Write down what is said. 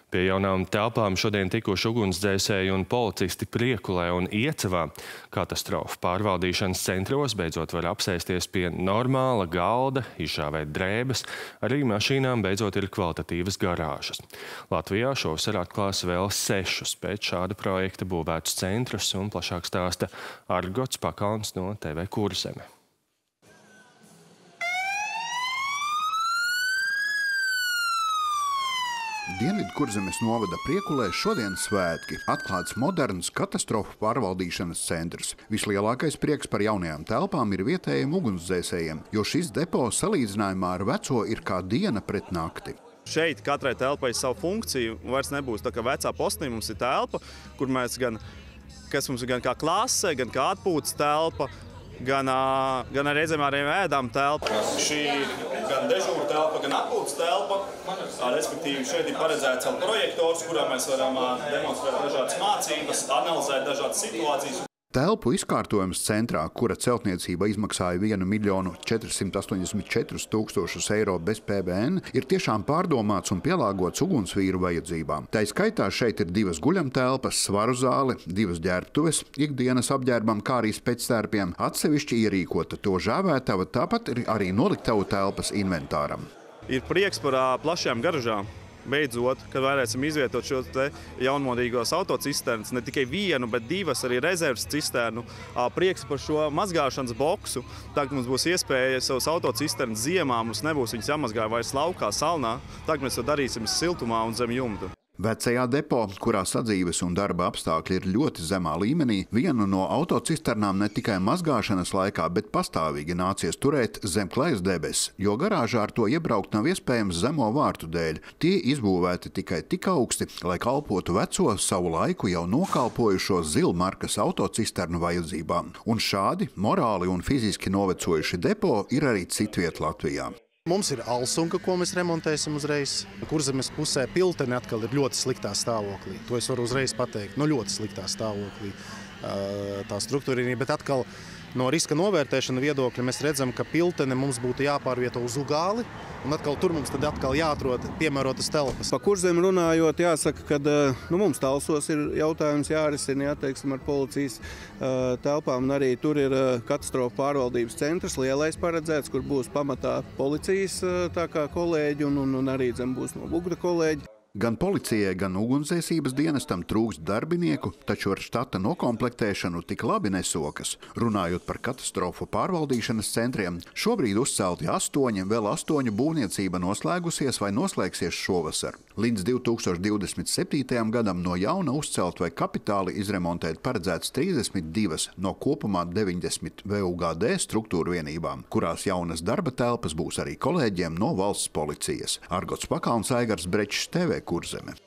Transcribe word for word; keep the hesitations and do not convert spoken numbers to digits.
Pie jaunām telpām šodien tikuši ugunsdzēsēji un policisti Priekulē un Iecavā. Katastrofu pārvaldīšanas centros beidzot var apsēsties pie normāla galda, izšāvēt drēbes, arī mašīnām beidzot ir kvalitatīvas garāžas. Latvijā šovasar atklās vēl sešus pēc šāda projekta būvētus centrus, un plašāk stāsta Argots Pakalns no T V Kurzeme. Dienvidkurzemes novada Priekulē šodien svētki. Atklāts moderns katastrofu pārvaldīšanas centrs. Vislielākais prieks par jaunajām telpām ir vietējiem ugunsdzēsējiem, jo šis depo salīdzinājumā ar veco ir kā diena pret nakti. Šeit katrai telpai ir savu funkciju, vairs nebūs tā kā vecā postī. Mums ir telpa, kur mēs gan, kas mums ir gan kā klase, gan kā atpūtas telpa, gan, gan reizēm arī ēdām telpa. Šī gan dežūra telpa, gan atpūtas telpa, respektīvi šeit ir paredzēts vēl projektors, kurā mēs varam demonstrēt dažādas mācības, analizēt dažādas situācijas. Telpu izkārtojums centrā, kura celtniecība izmaksāja vienu miljonu četrsimt astoņdesmit četrus tūkstošus eiro bez P V N, ir tiešām pārdomāts un pielāgots ugunsvīru vajadzībām. Tā skaitā šeit ir divas guļamtelpas, svaru zāle, divas ģērbtuves, ikdienas apģērbam, kā arī pēctērpiem, atsevišķi ierīkota to žāvētava, tāpat ir arī noliktavu telpas inventāram. Ir prieks par plašajām garažām. Beidzot, kad varēsim izvietot šo jaunmodīgos autocisternas, ne tikai vienu, bet divas arī rezerves cisternu. Prieks par šo mazgāšanas boksu. Tagad mums būs iespēja savus autocisternas ziemā, mums nebūs viņas jāmazgā vairs laukā, salnā. Tagad mēs to darīsim siltumā un zem jumta. Vecajā depo, kurā sadzīves un darba apstākļi ir ļoti zemā līmenī, vienu no autocisternām ne tikai mazgāšanas laikā, bet pastāvīgi nācies turēt zem klejas debesis, jo garāžā ar to iebraukt nav iespējams zemo vārtu dēļ. Tie izbūvēti tikai tik augsti, lai kalpotu veco, savu laiku jau nokalpojušo zilmarkas autocisternu vajadzībām. Un šādi morāli un fiziski novecojuši depo ir arī citviet Latvijā. Mums ir Alsunka, ko mēs remontēsim uzreiz. Kurzemes pusē Piltene atkal ir ļoti sliktā stāvoklī. To es varu uzreiz pateikt. Nu, ļoti sliktā stāvoklī tā struktūrīnī, bet atkal no riska novērtēšana viedokļa mēs redzam, ka Piltene mums būtu jāpārvieto uz Ugāli, un atkal tur mums tad atkal jāatrod piemērotas telpas. Pa Kurzemi runājot, jāsaka, ka nu, mums Talsos ir jautājums jārisina, jāteiksim, ar policijas uh, telpām, un arī tur ir uh, katastrofu pārvaldības centrs, lielais paredzēts, kur būs pamatā policijas uh, tā kā kolēģi, un, un, un arī zem būs no Bugda kolēģi. Gan policijai, gan ugunsdzēsības dienestam trūkst darbinieku, taču ar štata nokomplektēšanu tik labi nesokas. Runājot par katastrofu pārvaldīšanas centriem, šobrīd uzcelti astoņi, vēl astoņu būvniecība noslēgusies vai noslēgsies šovasar. Līdz divi tūkstoši divdesmit septītajam gadam no jauna uzcelt vai kapitāli izremontēt paredzēts trīsdesmit divas no kopumā deviņdesmit V U G D struktūru vienībām, kurās jaunas darba telpas būs arī kolēģiem no valsts policijas. Argots Pakalns, Aigars Brečs, T V Kurzeme.